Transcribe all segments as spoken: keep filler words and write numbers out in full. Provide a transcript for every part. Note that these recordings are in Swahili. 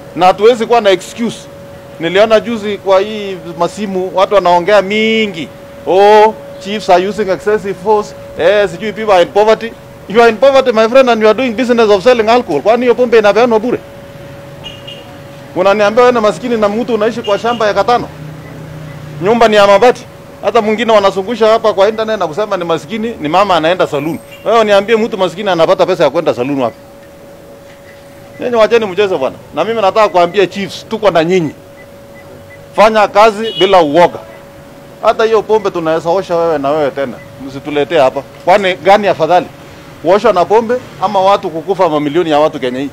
na hatuwezi kuwa na excuse. Niliona juzi kwa hii masimu watu wanaongea mingi. Oh, chiefs are using excessive force. Eh, sijui people are in poverty. You are in poverty, my friend, and you are doing business of selling alcohol. Kwani hiyo pombe inapeanwa bure? Unaniambia wewe na maskini na mtu unaishi kwa shamba ya katano. Nyumba ni ya mabati. Hata mwingine wanazungusha hapa kwa internet na kusema ni maskini, ni mama anaenda saloon. Wewe niambie mtu maskini anapata pesa ya kwenda saloon wapi? Nyinyi wacheni mchezo bwana. Na mimi nataka kuambia chiefs, tuko na nyinyi. Fanya kazi bila uoga. Hata hiyo pombe tunaweza osha wewe na wewe tena. Msituletee hapa. Kwani gani afadhali? Kuosha na pombe ama watu kukufa mamilioni ya watu Kenya hii?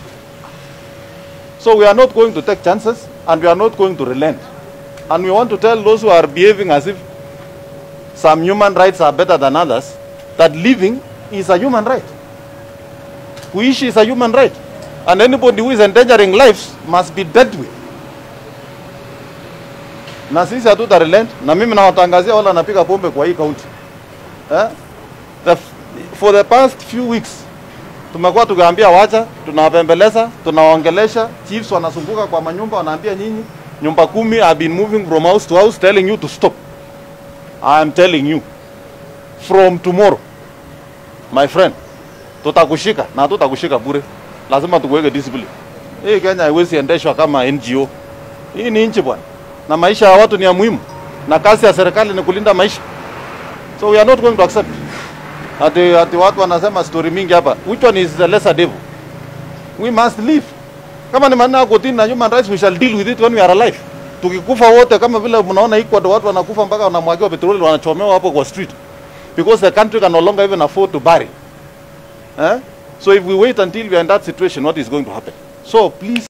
So we are not going to take chances and we are not going to relent. And we want to tell those who are behaving as if some human rights are better than others that living is a human right. Kuishi is a human right. And anybody who is endangering lives must be dealt with. Na sisi hatuta relent. Na mimi nawatangazia wala napiga pombe kwa hii county. Eh? The, for the past few weeks tumekuwa tukiambia wacha, tunawapembeleza, tunawaongelesha, chiefs wanazunguka kwa manyumba wanaambia nyinyi nyumba kumi have been moving from house to house telling you to stop. I am telling you from tomorrow, my friend, tutakushika na tutakushika bure. Lazima tukuweke discipline. Hii Kenya haiwezi endeshwa kama N G O. Hii ni nchi bwana. Na maisha ya watu ni ya muhimu. Na kazi ya serikali ni kulinda maisha. So we are not going to accept. Ati, ati watu wanasema story mingi hapa. Which one is the lesser devil? We must live. Kama ni maneno ya kotini na human rights, we shall deal with it when we are alive. Tukikufa wote kama vile mnaona Ecuador watu wanakufa mpaka wanamwagiwa petroli wanachomewa hapo kwa street. Because the country can no longer even afford to bury. Eh? So if we wait until we are in that situation, what is going to happen? So please